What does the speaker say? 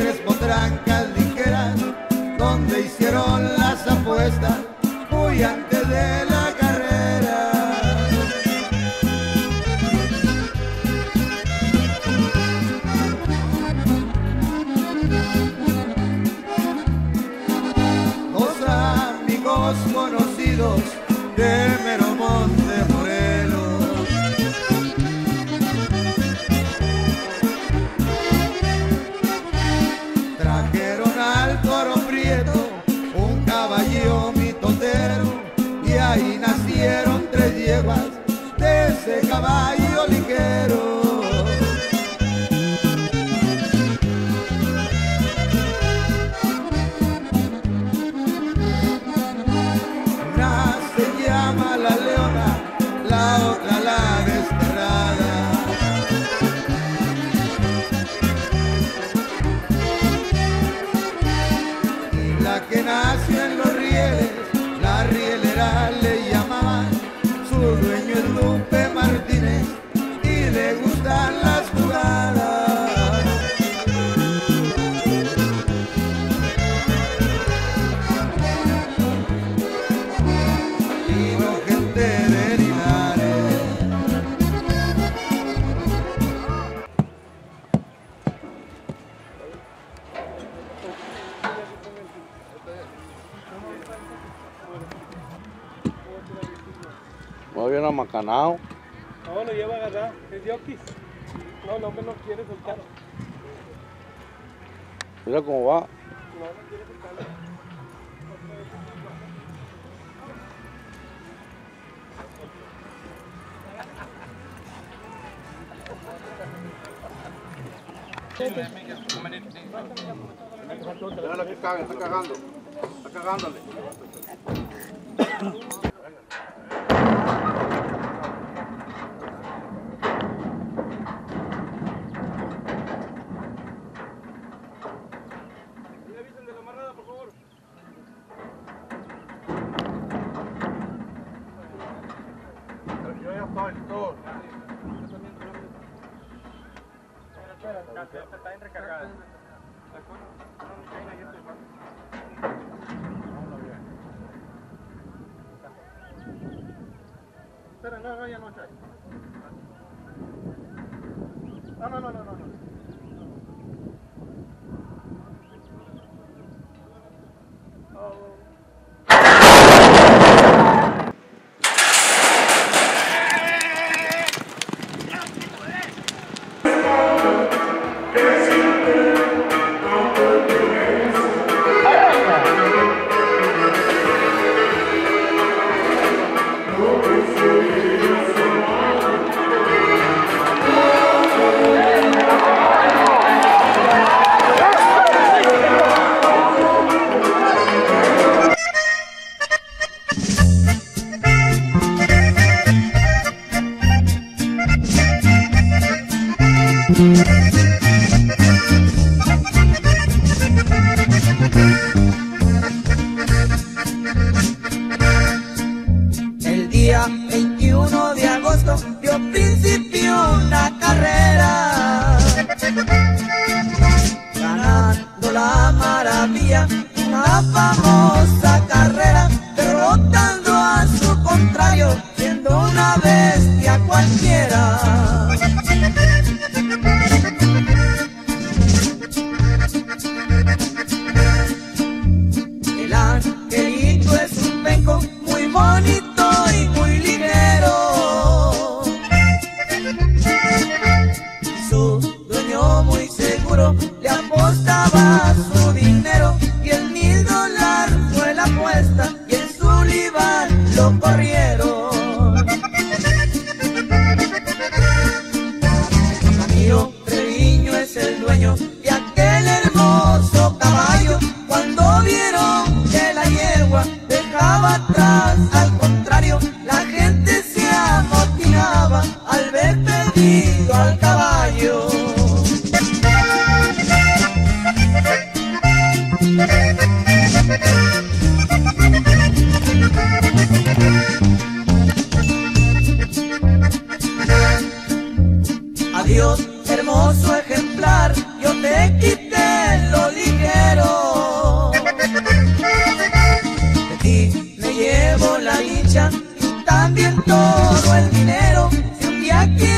tres potrancas ligeras, donde hicieron las apuestas muy antes de la carrera. Dos amigos conocidos de mero Monte Morelos, trajeron al Toro Prieto un caballo mitotero, y ahí nacieron tres yeguas de ese caballo ligero. Una se llama la Leona, la otra la Desterrada. Y la que nació en los rieles, la rielera le llamaban. Su dueño es Lupe Martínez y le gustan las jugadas. Vino gente de Linares. Muy bien amacanado. No, lo lleva a agarrar, es yoquis. No, el hombre no quiere soltarlo. Mira cómo va. No quiere soltarlo. Mira que caga, está cagando. Está cagándole. Yo ya estoy todo. Está bien recargada. Espera, no, ya no está. No. El día 21 de agosto dio principio una carrera, ganando la maravilla, una famosa carrera, derrotando a su contrario, siendo una bestia cualquiera. El angelito es un penco muy bonito y muy ligero, y su dueño muy seguro le apostaba su dinero, y el $1000 fue la apuesta, y en Sullivan lo corrieron. Camilo Treviño es el dueño de aquel hermoso caballo. Cuando vieron que la yegua dejaba atrás al contrario, la gente se amotinaba al ver perdido al caballo. Adiós, hermoso ejemplar, yo te quité lo la dicha y también todo el dinero. Si un día